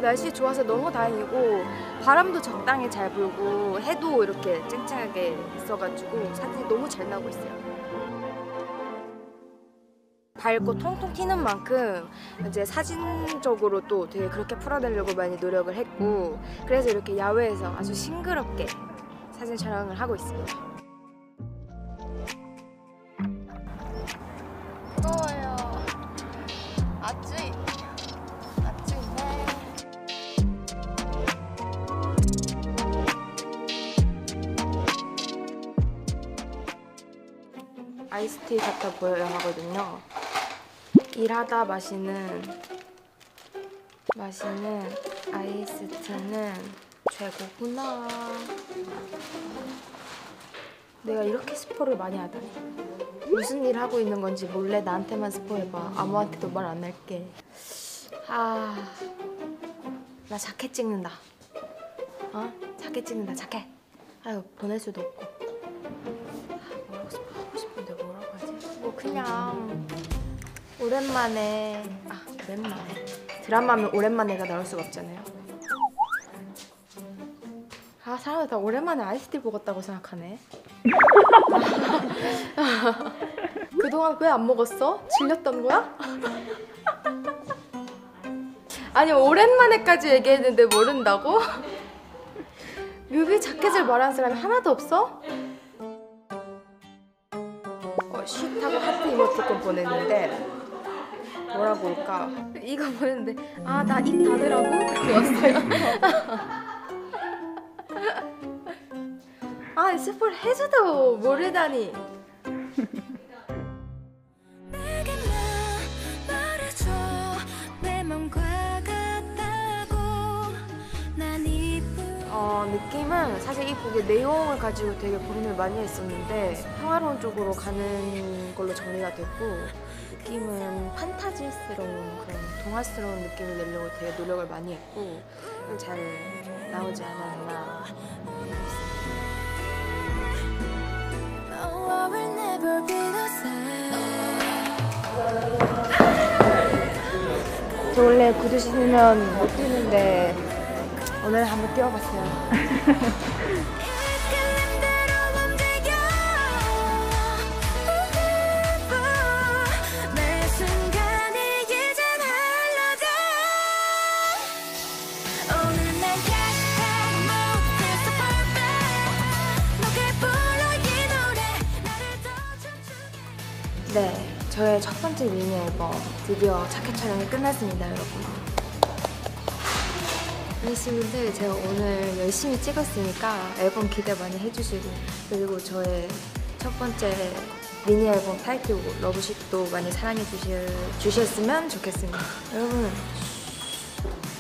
날씨 좋아서 너무 다행이고 바람도 적당히 잘 불고 해도 이렇게 쨍쨍하게 있어가지고 사진이 너무 잘 나오고 있어요. 밝고 통통 튀는 만큼 이제 사진적으로 또 되게 그렇게 풀어내려고 많이 노력을 했고 그래서 이렇게 야외에서 아주 싱그럽게 사진 촬영을 하고 있습니다. 뜨거워요. 아쯔이. 아쯔이네. 아이스티 같아 보여야 하거든요. 일하다 마시는 아이스티는 최고구나. 내가 이렇게 스포를 많이 하다니. 무슨 일 하고 있는 건지 몰래 나한테만 스포해봐. 아무한테도 말 안 할게. 나 자켓 찍는다. 자켓 찍는다. 자켓. 아유, 보낼 수도 없고. 뭐라고 스포하고 싶은데 뭐라고 하지? 뭐 그냥 오랜만에 드라마면 오랜만에가 나올 수가 없잖아요. 사람들 다 오랜만에 아이스티 먹었다고 생각하네. 그동안 왜 안 먹었어? 질렸던 거야? 아니 오랜만에까지 얘기했는데 모른다고? 뮤비 자켓을 말하는 사람이 하나도 없어? 쉿하고 하트 이모티콘 보냈는데 뭐라고 올까? 이거 보냈는데 나 입 닫으라고? 그렇게 왔어요. 스포를 해줘도 모르다니. 느낌은 사실 이 곡의 내용을 가지고 되게 고민을 많이 했었는데 평화로운 쪽으로 가는 걸로 정리가 됐고 느낌은 판타지스러운 그런 동화스러운 느낌을 내려고 되게 노력을 많이 했고 잘 나오지 않았나 싶습니다. 저 원래 구두 신으면 못 뛰는데 오늘 한번 뛰어봤어요. 네, 저의 첫 번째 미니 앨범 드디어 자켓 촬영이 끝났습니다, 여러분. 아저씨분들 제가 오늘 열심히 찍었으니까 앨범 기대 많이 해주시고 그리고 저의 첫 번째 미니 앨범 타이틀곡 러브쉿도 많이 사랑해 주셨으면 좋겠습니다. 여러분